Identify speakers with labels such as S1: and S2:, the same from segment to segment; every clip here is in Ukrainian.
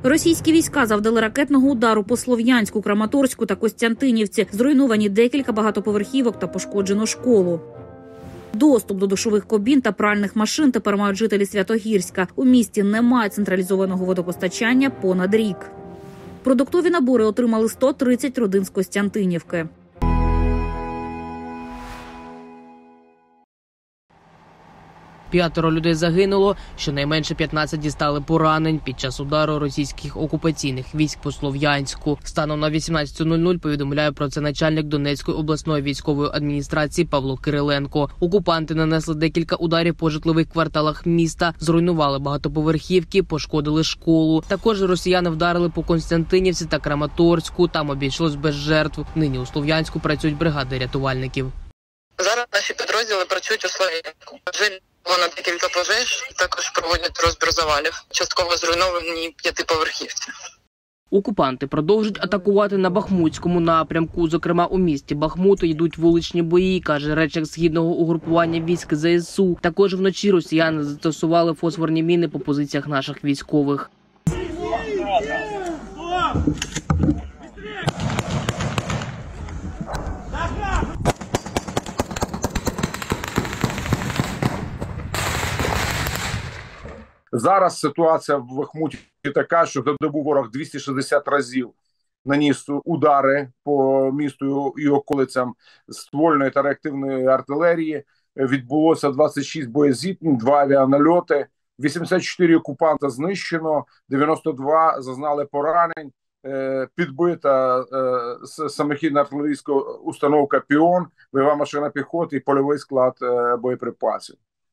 S1: Російські війська завдали ракетного удару по Слов'янську, Краматорську та Костянтинівці. Зруйновані декілька багатоповерхівок та пошкоджено школу. Доступ до душових кабін та пральних машин тепер мають жителі Святогірська. У місті немає централізованого водопостачання понад рік. Продуктові набори отримали 130 родин з Костянтинівки.
S2: П'ятеро людей загинуло, щонайменше 15 дістали поранень під час удару російських окупаційних військ по Слов'янську. Станом на 18:00 повідомляє про це начальник Донецької обласної військової адміністрації Павло Кириленко. Окупанти нанесли декілька ударів по житлових кварталах міста, зруйнували багатоповерхівки, пошкодили школу. Також росіяни вдарили по Костянтинівці та Краматорську, там обійшлось без жертв. Нині у Слов'янську працюють бригади рятувальників.
S3: Зараз наші підрозділи працюють у Слов'янську. На декілька пожеж, також проводять розбір завалів. Частково зруйновані 5-поверхівці.
S2: Окупанти продовжують атакувати на Бахмутському напрямку. Зокрема, у місті Бахмуту йдуть вуличні бої, каже речник східного угрупування військ ЗСУ. Також вночі росіяни застосували фосфорні міни по позиціях наших військових.
S4: Зараз ситуація в Бахмуті така, що за добу ворог 260 разів наніс удари по місту і околицям ствольної та реактивної артилерії. Відбулося 26 боєзіткнень, 2 авіанальоти, 84 окупанта знищено, 92 зазнали поранень, підбита самохідна артилерійська установка «Піон», бойова машина піхоти і польовий склад боєприпасів.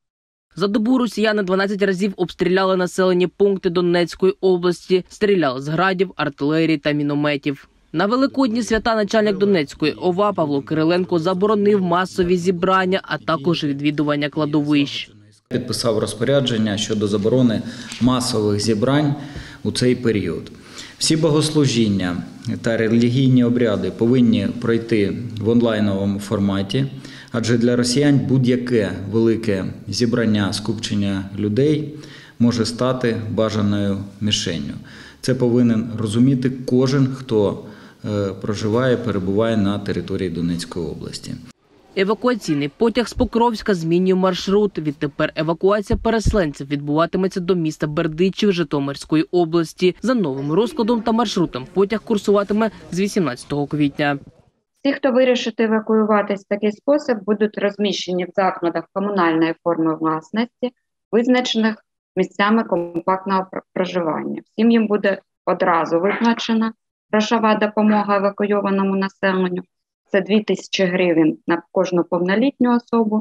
S2: За добу росіяни 12 разів обстріляли населені пункти Донецької області, стріляли з градів, артилерії та мінометів. На Великодні свята начальник Донецької ОВА Павло Кириленко заборонив масові зібрання, а також відвідування кладовищ.
S5: Підписав розпорядження щодо заборони масових зібрань у цей період. Всі богослужіння та релігійні обряди повинні пройти в онлайновому форматі, адже для росіян будь-яке велике зібрання, скупчення людей може стати бажаною мішенню. Це повинен розуміти кожен, хто проживає, перебуває на території Донецької області.
S2: Евакуаційний потяг з Покровська змінює маршрут. Відтепер евакуація переселенців відбуватиметься до міста Бердичів Житомирської області. За новим розкладом та маршрутом потяг курсуватиме з 18 квітня.
S6: Всі, хто вирішить евакуюватись в такий спосіб, будуть розміщені в закладах комунальної форми власності, визначених місцями компактного проживання. Всім їм буде одразу виплачена грошова допомога евакуйованому населенню. Це 2000 гривень на кожну повнолітню особу,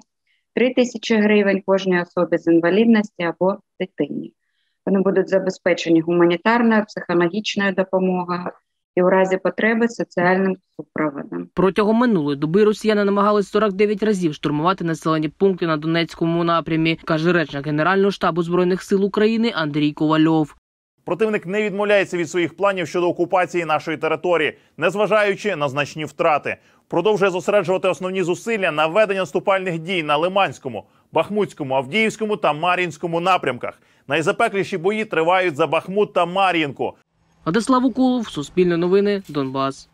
S6: 3000 гривень кожній особі з інвалідності або дитині. Вони будуть забезпечені гуманітарною, психологічною допомогою і у разі потреби соціальним супроводом.
S2: Протягом минулої доби росіяни намагались 49 разів штурмувати населені пункти на Донецькому напрямі, каже речник Генерального штабу Збройних сил України Андрій Ковальов.
S7: Противник не відмовляється від своїх планів щодо окупації нашої території, незважаючи на значні втрати. Продовжує зосереджувати основні зусилля на ведення наступальних дій на Лиманському, Бахмутському, Авдіївському та Мар'їнському напрямках. Найзапекліші бої тривають за Бахмут та Мар'їнку.
S2: Владислав Уколов, Суспільне новини, Донбас.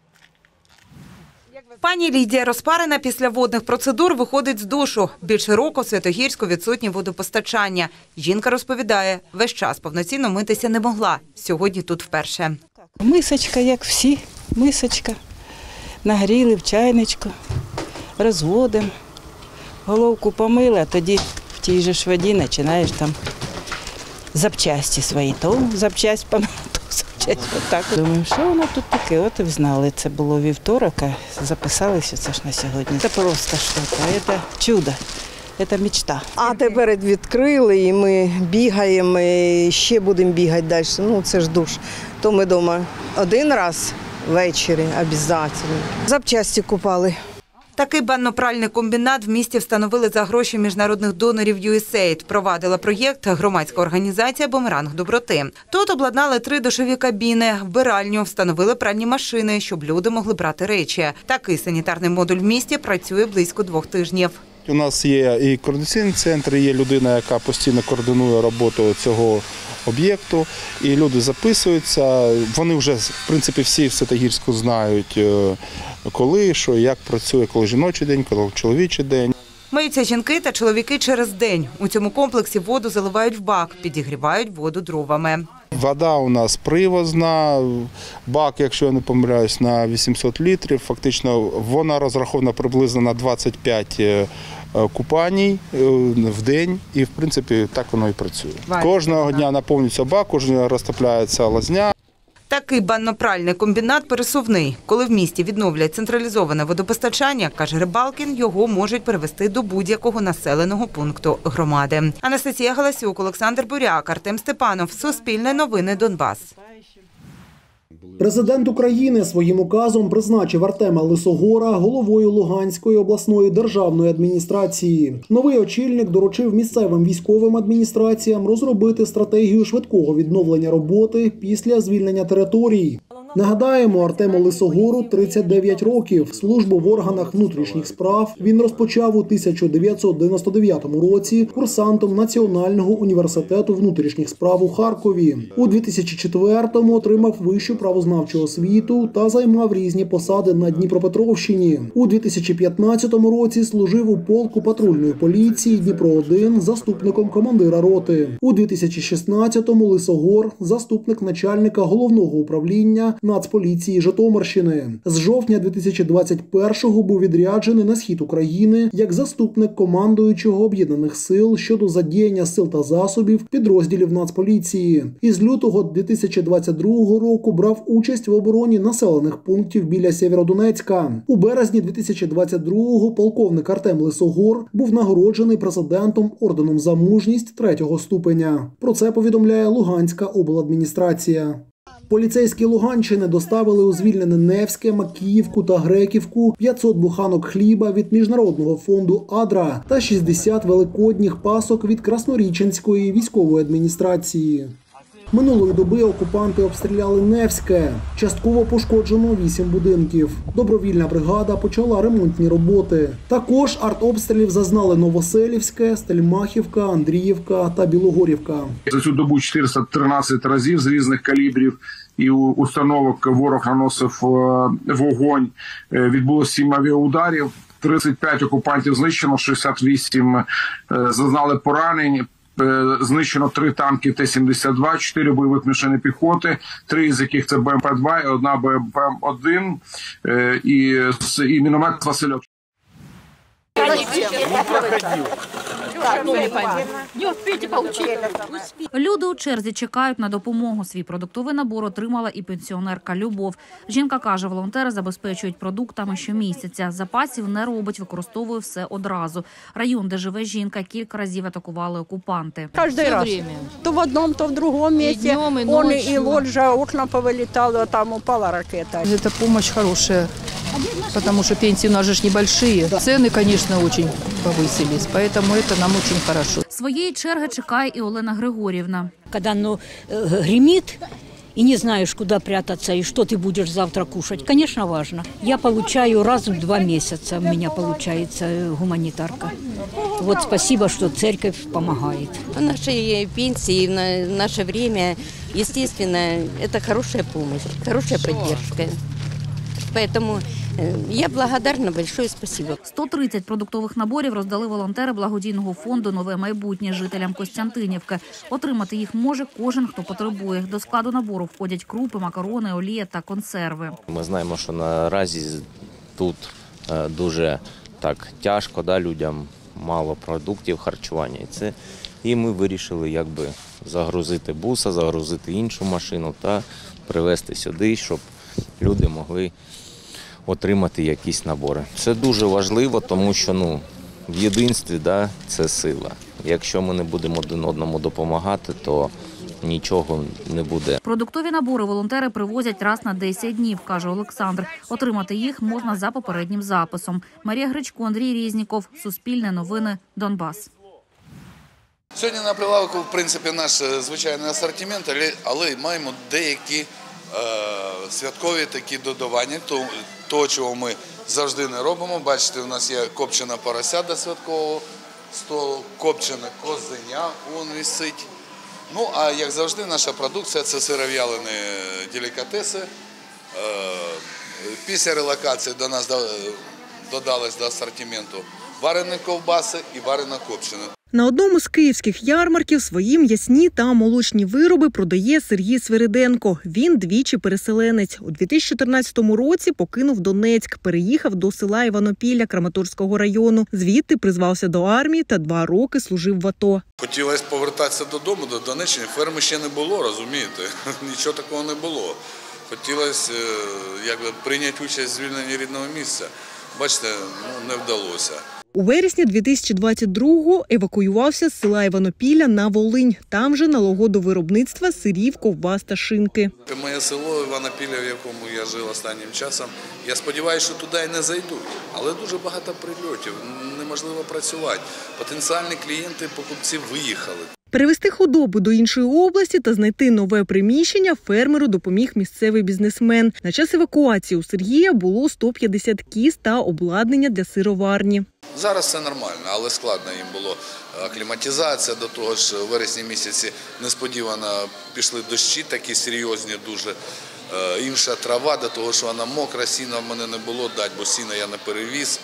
S8: Пані Лідія розпарена після водних процедур виходить з душу. Більше року в Святогірську відсутнє водопостачання. Жінка розповідає, весь час повноцінно митися не могла. Сьогодні тут вперше.
S9: Мисочка, як всі, мисочка. Нагріли в чайничку, розводимо. Головку помили, а тоді в тій же ж воді починаєш там запчасті свої. То запчасть помила, то запчасть отак. Думаю, що воно тут таке? От і знали. Це було вівторок, а записалися це ж на сьогодні. Це просто щось, це чудо. Це мечта.
S10: А тепер відкрили, і ми бігаємо, і ще будемо бігати далі. Ну, це ж душ. То ми вдома один раз ввечері, обов'язково. Запчасті купали.
S8: Такий банно-пральний комбінат в місті встановили за гроші міжнародних донорів USAID. Провадила проєкт громадська організація «Бумеранг доброти». Тут обладнали 3 душові кабіни, вбиральню, встановили пральні машини, щоб люди могли брати речі. Такий санітарний модуль в місті працює близько 2 тижнів.
S11: У нас є і координаційний центр, є людина, яка постійно координує роботу цього об'єкту, і люди записуються. Вони вже, в принципі, всі в Святогірську знають, коли, що, як працює, коли жіночий день, коли чоловічий день.
S8: Миються жінки та чоловіки через день. У цьому комплексі воду заливають в бак, підігрівають воду дровами.
S11: Вода у нас привозна, бак, якщо я не помиляюсь, на 800 літрів. Фактично вона розрахована приблизно на 25 купаній в день і, в принципі, так воно і працює. Кожного дня наповнюється бак, кожного дня розтопляється лазня.
S8: Такий банно-пральний комбінат пересувний. Коли в місті відновлять централізоване водопостачання, каже Рибалкін, його можуть перевести до будь-якого населеного пункту громади. Анастасія Галасюк, Олександр Буряк, Артем Степанов. Суспільне новини Донбас.
S12: Президент України своїм указом призначив Артема Лисогора головою Луганської обласної державної адміністрації. Новий очільник доручив місцевим військовим адміністраціям розробити стратегію швидкого відновлення роботи після звільнення територій. Нагадаємо, Артему Лисогору 39 років. Службу в органах внутрішніх справ він розпочав у 1999 році курсантом Національного університету внутрішніх справ у Харкові. У 2004-му отримав вищу правознавчу освіту та займав різні посади на Дніпропетровщині. У 2015 році служив у полку патрульної поліції Дніпро-1 заступником командира роти. У 2016-му Лисогор – заступник начальника головного управління Нацполіції Житомирщини. З жовтня 2021-го був відряджений на схід України як заступник командуючого Об'єднаних сил щодо задіяння сил та засобів підрозділів Нацполіції. Із лютого 2022 року брав участь в обороні населених пунктів біля Сєвєродонецька. У березні 2022-го полковник Артем Лисогор був нагороджений президентом орденом за мужність 3-го ступеня. Про це повідомляє Луганська обладміністрація. Поліцейські Луганщини доставили у звільнене Невське, Макіївку та Греківку 500 буханок хліба від Міжнародного фонду «Адра» та 60 великодніх пасок від Красноріченської військової адміністрації. Минулої доби окупанти обстріляли Невське. Частково пошкоджено 8 будинків. Добровільна бригада почала ремонтні роботи. Також артобстрілів зазнали Новоселівське, Стельмахівка, Андріївка та Білогорівка.
S4: За цю добу 413 разів з різних калібрів і установок ворог наносив вогонь. Відбулося 7 авіаударів, 35 окупантів знищено, 68 зазнали поранень. Знищено 3 танки Т-72, 4 бойових машини піхоти, 3 з яких це БМП-2 і 1 БМП-1 і міномет «Васильок».
S1: Люди у черзі чекають на допомогу. Свій продуктовий набор отримала і пенсіонерка Любов. Жінка каже, волонтери забезпечують продуктами щомісяця. Запасів не робить, використовує все одразу. Район, де живе жінка, кілька разів атакували окупанти.
S13: Кожен раз. То в одному, то в другому місці. Он і лоджа, окна повилітали, там упала ракета.
S14: Це допомога хороша, тому що пенсії у нас ж небольшие. Ціни, звісно, дуже повысились, поэтому это нам очень хорошо.
S1: Своєї черги чекає і Олена Григорівна.
S15: Когда гремит, и не знаешь, куда прятаться, и что ты будешь завтра кушать, конечно, важно. Я получаю раз в 2 месяца, у меня получается гуманитарка. Вот спасибо, что церковь помогает.
S16: Наши пенсии в наше время, естественно, это хорошая помощь, хорошая поддержка. Поэтому я благодарна, большое спасибо.
S1: 130 продуктових наборів роздали волонтери благодійного фонду «Нове майбутнє» жителям Костянтинівки. Отримати їх може кожен, хто потребує. До складу набору входять крупи, макарони, олія та консерви.
S17: Ми знаємо, що наразі тут дуже так тяжко, людям мало продуктів харчування. І ми вирішили загрузити буса, загрузити іншу машину та привезти сюди, щоб люди могли отримати якісь набори. Це дуже важливо, тому що в єдинстві це сила. Якщо ми не будемо один одному допомагати, то нічого не буде.
S1: Продуктові набори волонтери привозять раз на 10 днів, каже Олександр. Отримати їх можна за попереднім записом. Марія Гречко, Андрій Різніков, Суспільне новини, Донбас.
S18: Сьогодні на прилавку, в принципі, наш звичайний асортимент, але маємо деякі святкові такі додавання, того, чого ми завжди не робимо. Бачите, у нас є копчена порося до святкового столу, копчене козеня, вон висить. Ну, а як завжди, наша продукція – це сиров'ялені делікатеси. Після релокації до нас додались до асортименту варені ковбаси і варена копчена.
S19: На одному з київських ярмарків свої м'ясні та молочні вироби продає Сергій Свириденко. Він двічі переселенець. У 2014 році покинув Донецьк, переїхав до села Іванопілля Краматорського району. Звідти призвався до армії та 2 роки служив в АТО.
S18: Хотілося повертатися додому, до Донеччини. Ферми ще не було, розумієте? Нічого такого не було. Хотілося прийняти участь в звільненні рідного місця. Бачите, не вдалося.
S19: У вересні 2022-го евакуювався з села Іванопілля на Волинь. Там же налагодив до виробництва сирів, ковбас та шинки.
S18: Моє село Іванопілля, в якому я жив останнім часом, я сподіваюся, що туди і не зайдуть. Але дуже багато прильотів, неможливо працювати. Потенціальні клієнти, покупці виїхали.
S19: Перевести худобу до іншої області та знайти нове приміщення фермеру допоміг місцевий бізнесмен. На час евакуації у Сергія було 150 кіз та обладнання для сироварні.
S18: Зараз все нормально, але складно їм було. Акліматизація, до того ж у вересні місяці несподівано пішли дощі, такі серйозні дуже. Інша трава, до того, що вона мокра, сіна в мене не було дати, бо сіна я не перевіз,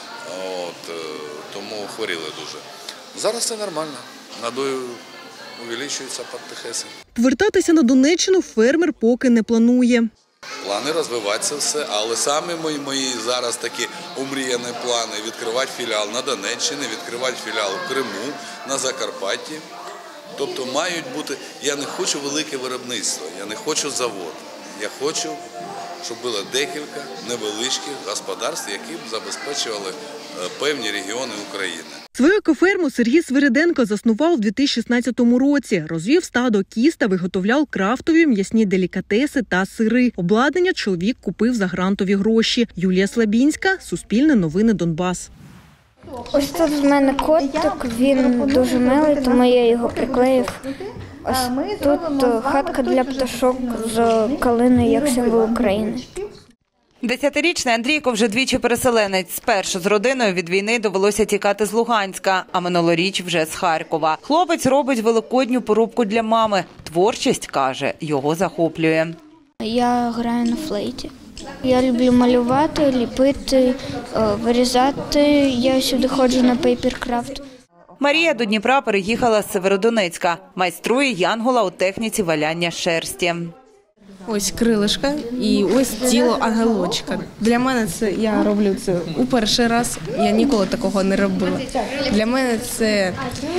S18: тому хворіли дуже. Зараз все нормально, надою увеличується потихесенько.
S19: Повертатися на Донеччину фермер поки не планує.
S18: Плани розвивати це все, але саме мої зараз такі омріяні плани – відкривати філіал на Донеччині, відкривати філіал в Криму, на Закарпатті. Тобто мають бути, я не хочу велике виробництво, я не хочу завод, я хочу, щоб було декілька невеличких господарств, які б забезпечували певні регіони України.
S19: Свою екоферму Сергій Свириденко заснував у 2016 році. Розвів стадо кіз та виготовляв крафтові м'ясні делікатеси та сири. Обладнання чоловік купив за грантові гроші. Юлія Слабінська, Суспільне новини, Донбас.
S20: Ось тут в мене котик, він дуже милий, тому я його приклеїв. Ось тут хатка для пташок з калини, як символ України.
S8: 10-річний Андрійко вже двічі переселенець. Спершу з родиною від війни довелося тікати з Луганська, а минулоріч вже з Харкова. Хлопець робить великодню порубку для мами. Творчість, каже, його захоплює.
S20: Я граю на флейті. Я люблю малювати, ліпити, вирізати. Я сюди ходжу на пейперкрафт.
S8: Марія до Дніпра переїхала з Северодонецька. Майструє янгола у техніці валяння шерсті.
S21: Ось крилишка і ось тіло ангелочка. Для мене я роблю це у перший раз, я ніколи такого не робила. Для мене це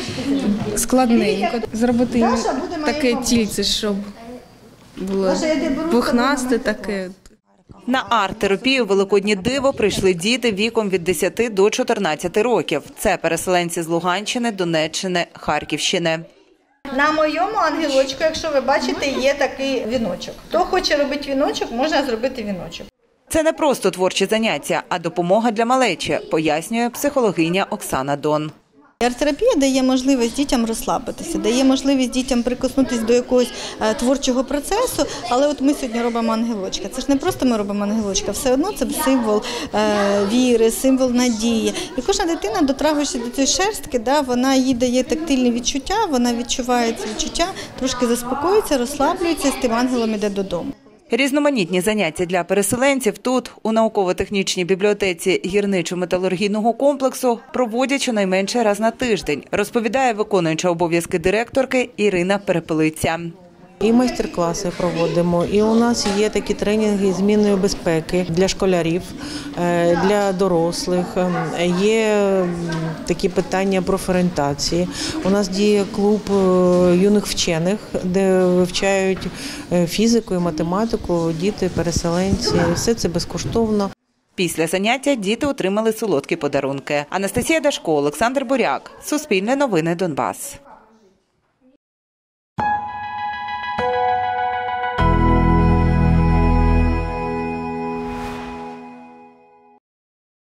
S21: складненько. Зробити таке тільце, щоб було пухнасте таке.
S8: На арт-терапію «Великоднє диво» прийшли діти віком від 10 до 14 років. Це переселенці з Луганщини, Донеччини, Харківщини.
S22: На моєму ангелочку, якщо ви бачите, є такий віночок. Хто хоче робити віночок, можна зробити віночок.
S8: Це не просто творчі заняття, а допомога для малечі, пояснює психологиня Оксана Дон.
S23: Арт-терапія дає можливість дітям розслабитися, дає можливість дітям прикоснутися до якогось творчого процесу, але от ми сьогодні робимо ангелочка. Це ж не просто ми робимо ангелочка, все одно це символ віри, символ надії. І кожна дитина, дотрагуючись до цієї шерстки, вона їй дає тактильні відчуття, вона відчуває ці відчуття, трошки заспокоюється, розслаблюється, з тим ангелом іде додому.
S8: Різноманітні заняття для переселенців тут, у науково-технічній бібліотеці гірничо-металургійного комплексу, проводять щонайменше раз на тиждень, розповідає виконуюча обов'язки директорки Ірина Перепелиця.
S24: І майстер-класи проводимо, і у нас є такі тренінги змінної безпеки для школярів, для дорослих, є такі питання профорієнтації. У нас діє клуб юних вчених, де вивчають фізику і математику діти-переселенці. Все це безкоштовно.
S8: Після заняття діти отримали солодкі подарунки. Анастасія Дашко, Олександр Буряк. Суспільне новини, Донбас.